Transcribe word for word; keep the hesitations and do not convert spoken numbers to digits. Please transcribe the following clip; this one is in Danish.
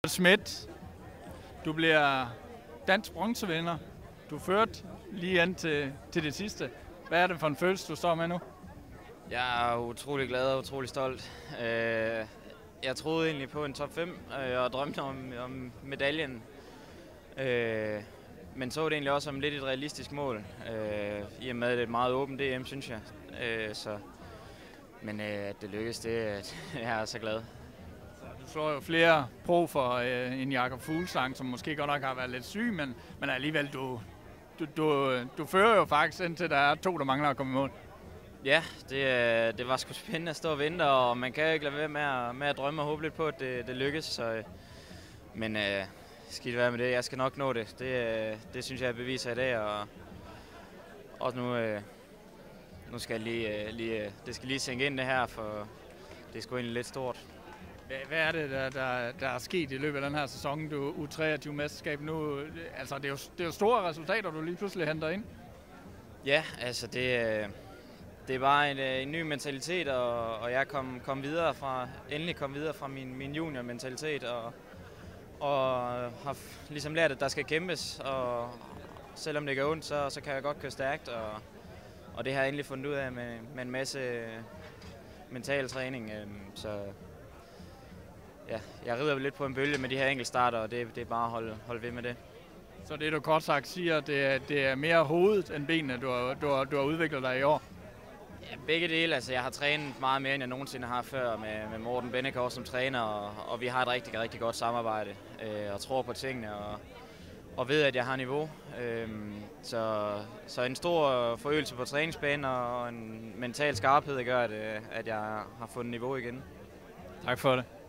Schmidt, du bliver dansk bronzevinder. Du førte lige ind til, til det sidste. Hvad er det for en følelse, du står med nu? Jeg er utrolig glad og utrolig stolt. Jeg troede egentlig på en top fem og drømte om, om medaljen. Men så var det egentlig også som lidt et realistisk mål, i og med at det er et meget åbent D M, synes jeg. Så, men at det lykkedes, det jeg er så glad. Du slår jo flere profer øh, end Jakob Fuglsang, som måske godt nok har været lidt syg, men, men alligevel, du, du, du, du fører jo faktisk indtil der er to, der mangler at komme i mål. Ja, det, det var sgu spændende at stå og vente, og man kan jo ikke lade være med at, med at drømme og håbe lidt på, at det, det lykkes. Så, men øh, skidt være med det, jeg skal nok nå det. Det, det synes jeg, jeg beviser i dag, og, og nu, øh, nu skal jeg lige, lige, det skal lige sænke ind det her, for det er sgu egentlig lidt stort. Hvad er det, der, der, der er sket i løbet af den her sæson, du U treogtyve-mesterskab nu? Altså, det er, jo, det er jo store resultater, du lige pludselig henter ind. Ja, altså det, det er bare en, en ny mentalitet, og, og jeg kom, kom videre fra, endelig kom videre fra min, min junior-mentalitet, og, og har ligesom lært, at der skal kæmpes, og selvom det gør ondt, så, så kan jeg godt køre stærkt, og, og det har jeg endelig fundet ud af med, med en masse mental træning, så ja, jeg rider lidt på en bølge med de her enkeltstarter, og det, det er bare at holde, holde ved med det. Så det, du kort sagt siger, det er, det er mere hovedet end benene, du har, du, har, du har udviklet dig i år? Ja, begge dele. Altså, jeg har trænet meget mere, end jeg nogensinde har før med, med Morten Bennekov som træner, og, og vi har et rigtig, rigtig godt samarbejde, øh, og tror på tingene, og, og ved, at jeg har niveau. Øh, så, så en stor forøgelse på træningsbanen og en mental skarphed gør, at, at jeg har fundet niveau igen. Tak for det.